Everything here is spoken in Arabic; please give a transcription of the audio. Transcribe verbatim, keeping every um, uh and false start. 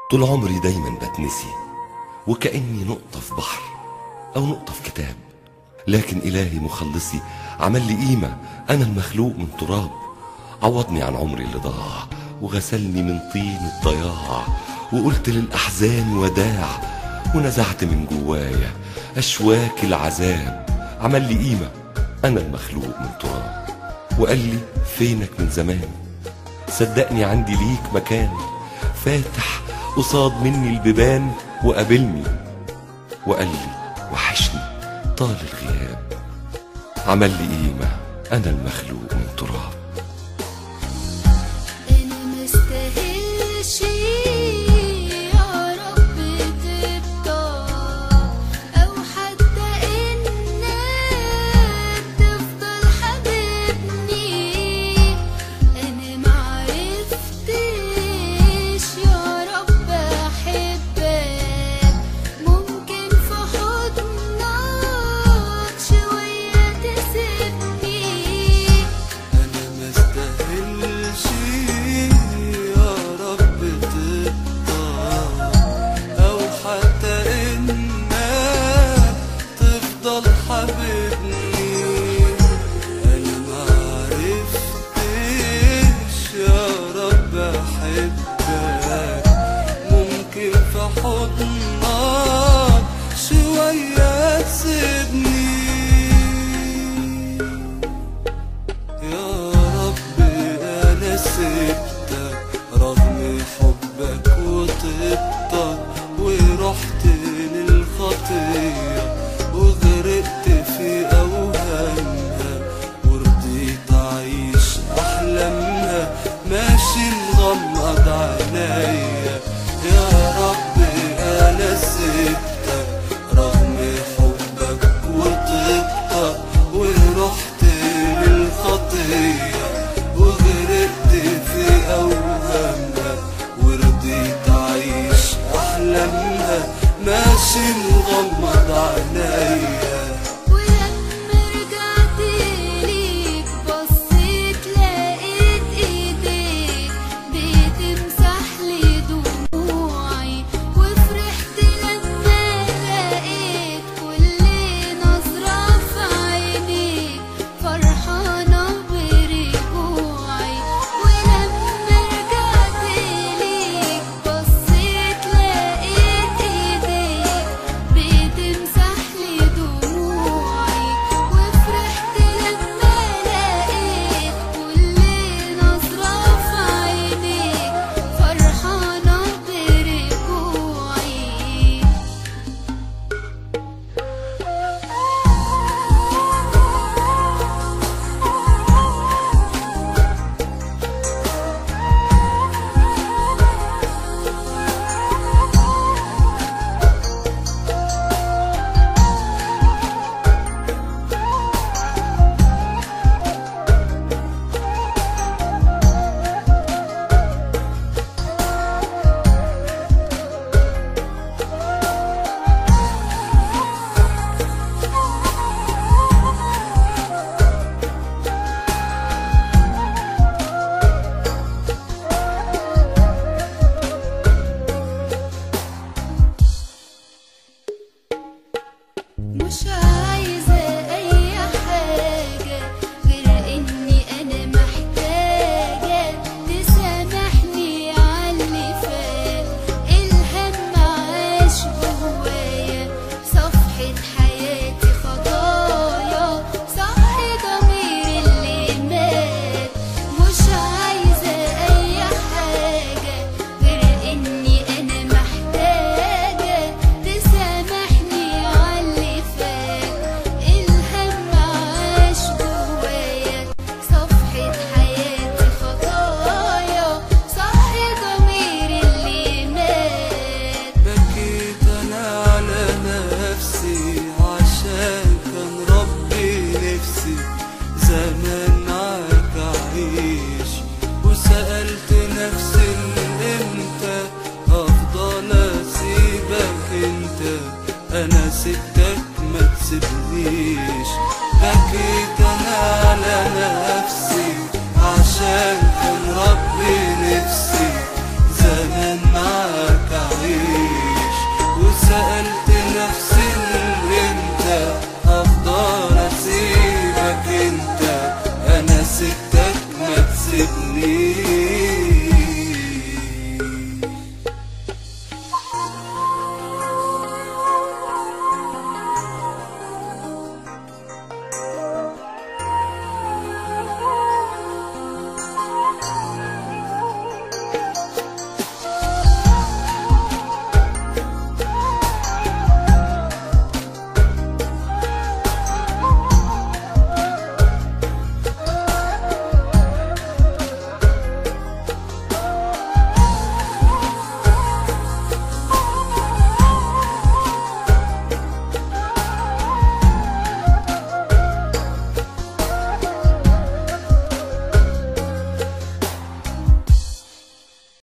طول عمري دايما بتنسي وكأني نقطة في بحر أو نقطة في كتاب، لكن إلهي مخلصي عمل لي قيمة. أنا المخلوق من تراب، عوضني عن عمري اللي ضاع وغسلني من طين الضياع، وقلت للأحزان وداع ونزعت من جوايا أشواك العذاب. عمل لي قيمة، أنا المخلوق من تراب، وقال لي فينك من زمان، صدقني عندي ليك مكان، فاتح قصاد مني البيبان وقابلني وقال لي وحشني طال الغياب. عمل لي قيمة، أنا المخلوق من تراب. أنا مستاهلش يا رب تبطل أو حتى إنك تفضل حبيبني. أنا معرفتش يا رب أحبك، ممكن في حضنك شوية تسيبني. أنا مستاهلش يا رب تبطل أو حتى إنك تفضل حبيبني. أنا معرفتش يا رب أحبك، ممكن في حضنك شوية تسيبني. يا رب أنا سبتك رغم حبك وطيبتك، ورحت للخطية وغرقت في أوهامها، ورضيت أعيش أحلامها ماشي مغمض عينيا. يا رب أنا سبتك رغم حبك وطيبتك، ورحت للخطية وغرقت في أوهامها، ورضيت أعيش أحلامها ماشي مغمض عينيا. ولما رجعت ليك بصيت لقيت ايديك بتمسح لي دموعي، وفرحت لما لقيت كل نظرة في عينيك فرحانة برجوعي. ولما رجعت ليك بصيت لقيت ايديك سيبني